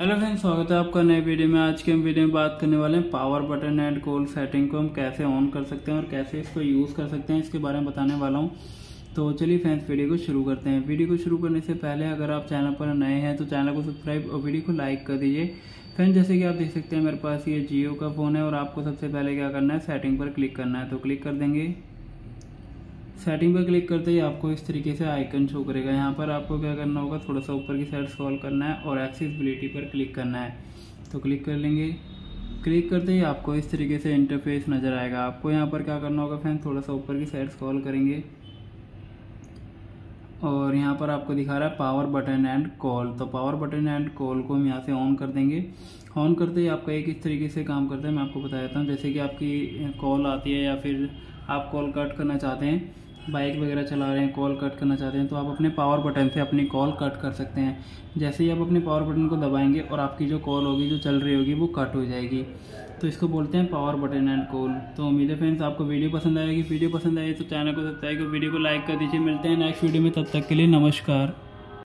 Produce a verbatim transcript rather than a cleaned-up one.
Hello friends, स्वागत है आपका नए वीडियो में। आज के हम वीडियो में बात करने वाले हैं power button end call setting को हम कैसे ऑन कर सकते हैं और कैसे इसको यूज़ कर सकते हैं, इसके बारे में बताने वाला हूं। तो चलिए फ्रेंड्स, वीडियो को शुरू करते हैं। वीडियो को शुरू करने से पहले अगर आप चैनल पर नए हैं तो चैनल को सब्सक्राइब और वीडियो को लाइक कर दीजिए। फ्रेंड्स, जैसे कि आप देख सकते हैं मेरे पास ये जियो का फ़ोन है और आपको सबसे पहले क्या करना है, सेटिंग पर क्लिक करना है। तो क्लिक कर देंगे। सेटिंग पर क्लिक करते ही आपको इस तरीके से आइकन शो करेगा। यहाँ पर आपको क्या करना होगा, थोड़ा सा ऊपर की साइड स्क्रॉल करना है और एक्सेसिबिलिटी पर क्लिक करना है। तो क्लिक कर लेंगे। क्लिक करते ही आपको इस तरीके से इंटरफेस नज़र आएगा। आपको यहाँ पर क्या करना होगा फ्रेंड, थोड़ा सा ऊपर की साइड स्क्रॉल करेंगे और यहाँ पर आपको दिखा रहा है पावर बटन एंड कॉल। तो पावर बटन एंड कॉल को हम यहाँ से ऑन कर देंगे। ऑन करते ही आपका एक इस तरीके से काम करता है, मैं आपको बता देता हूँ। जैसे कि आपकी कॉल आती है या फिर आप कॉल कट करना चाहते हैं, बाइक वगैरह चला रहे हैं, कॉल कट करना चाहते हैं, तो आप अपने पावर बटन से अपनी कॉल कट कर सकते हैं। जैसे ही आप अपने पावर बटन को दबाएंगे और आपकी जो कॉल होगी, जो चल रही होगी, वो कट हो जाएगी। तो इसको बोलते हैं पावर बटन एंड कॉल। तो उम्मीद है फ्रेंड्स आपको वीडियो पसंद आएगी। वीडियो पसंद आए तो चैनल को सब्सक्राइब कर वीडियो को लाइक कर दीजिए। मिलते हैं नेक्स्ट वीडियो में, तब तक के लिए नमस्कार।